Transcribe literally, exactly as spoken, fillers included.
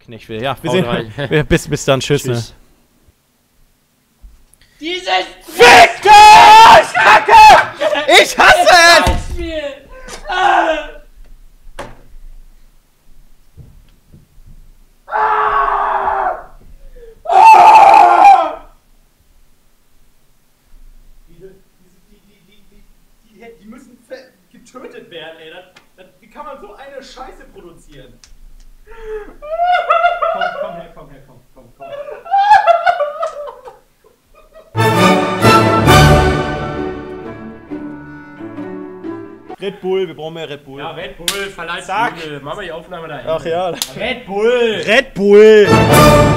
Knecht will. Ja, wir Haut sehen rein. wir, bis, bis dann. Tschüss. Tschüss. Ne? Dieses Fick dich! Kacke! Ich hasse es! Spiel! Ah! Diese, diese, die, die, die, die, die, die müssen getötet werden, ey. Das, das, wie kann man so eine Scheiße produzieren? Komm, komm her, komm her, komm, komm, komm. Red Bull, wir brauchen mehr Red Bull. Ja, Red Bull, verleiht Zack. Machen wir die Aufnahme da. Ach ja. Red Bull! Red Bull!